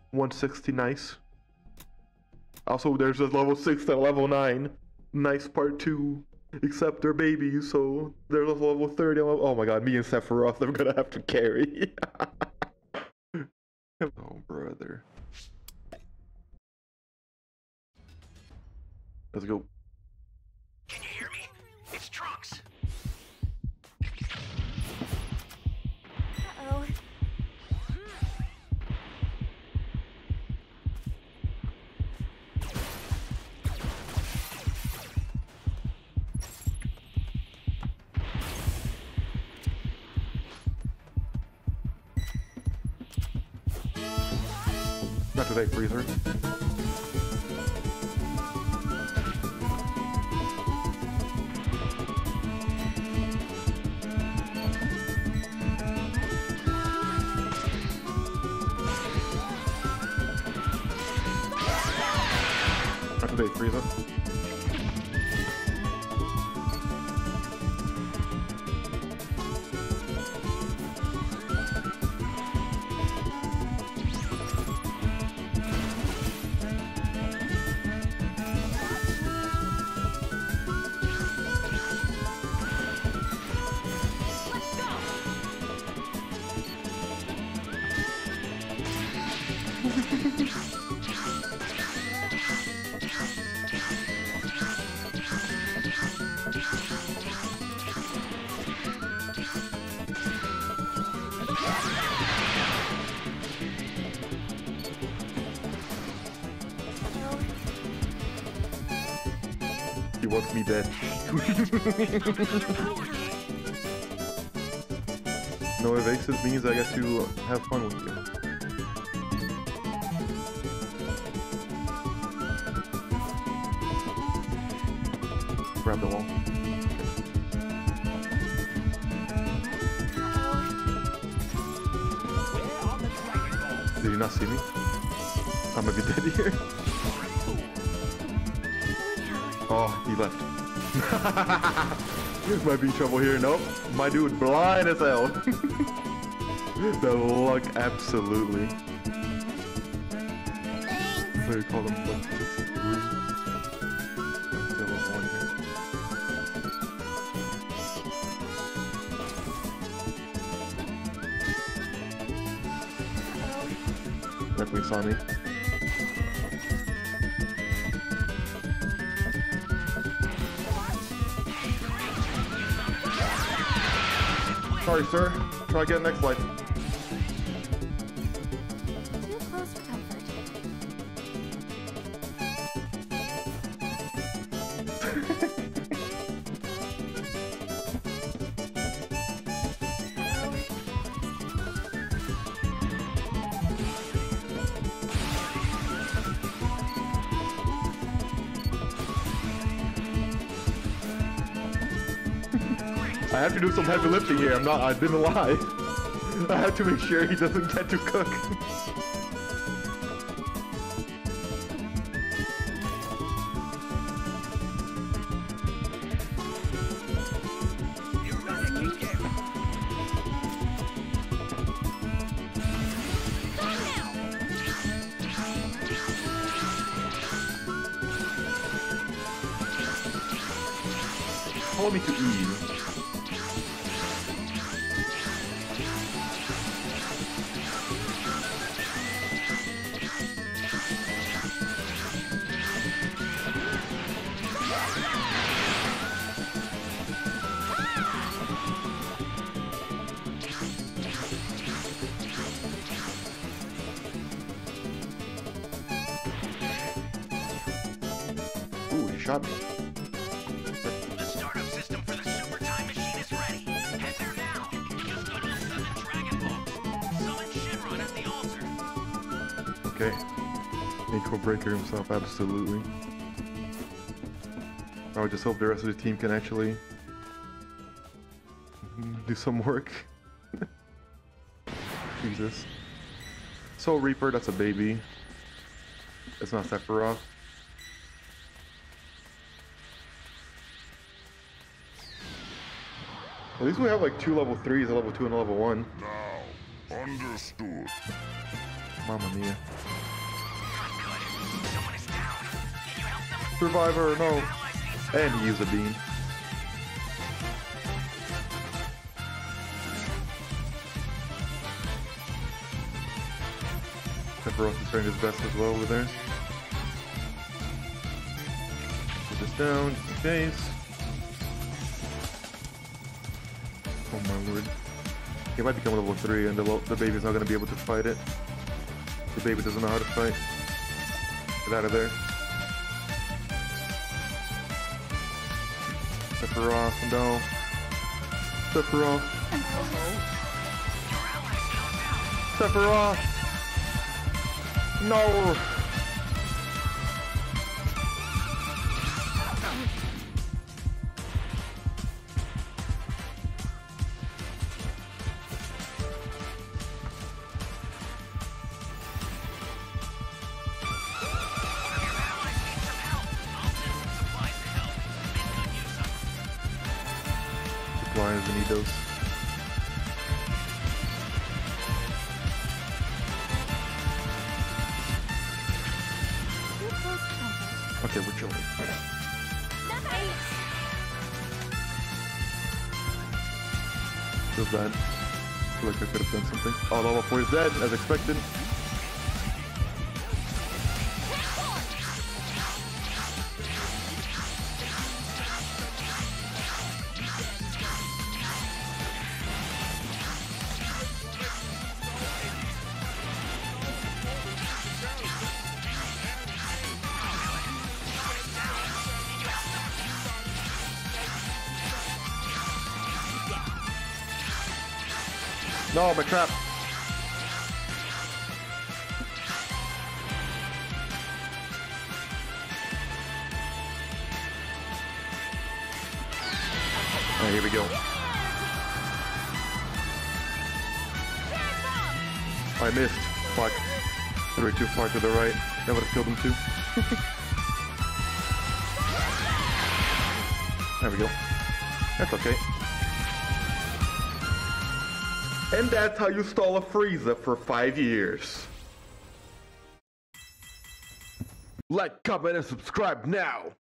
160, nice. Also, there's a level 6 and a level 9. Nice part 2. Except they're babies, so they're level 30. Oh my god, me and Sephiroth are gonna have to carry. Oh, brother. Let's go. Can you hear me? It's Trunks. Uh-oh. Not today, Freezer. Not today, Freezer. He wants me dead. No evasive means I get to have fun with you. Grab the wall. Did you not see me? I'm gonna be dead here. Oh, he left. Might be trouble here. Nope. My dude blind as hell. The luck, absolutely. What do you call them? I'm still level 1 here. Definitely saw me. Sorry, sir. Try again next life. Too close for comfort. I have to do some heavy lifting here. I didn't lie. I have to make sure he doesn't get to cook. Follow me to Eve. Ooh, he shot me. The startup system for the super time machine is ready. Head there now. Use level 7 Dragon Balls. Summon Shenron at the altar. Okay. Ankle breaker himself, absolutely. I would just hope the rest of the team can actually do some work. Jesus. Soul Reaper, that's a baby. It's not Sephiroth. At least we have like 2 level 3s, a level 2 and a level 1. Now, understood. Mamma mia. Survivor, no. And he used a beam. Sephiroth is trying his best as well over there. Put this down, just in case. Oh my lord. He might become level 3 and the baby's not gonna be able to fight it. The baby doesn't know how to fight. Get out of there. Sephiroth, no. Sephiroth. Sephiroth! No! Supplies, we need those. Too close for comfort. Okay, we're chilling. Feels bad. I feel like I could have done something. Oh, level 4 is dead, as expected. No, my trap. Oh, here we go. I missed. Fuck. Threw it too far to the right. That would have killed him too. There we go. That's okay. And that's how you stall a Frieza for 5 years. Like, comment, and subscribe now!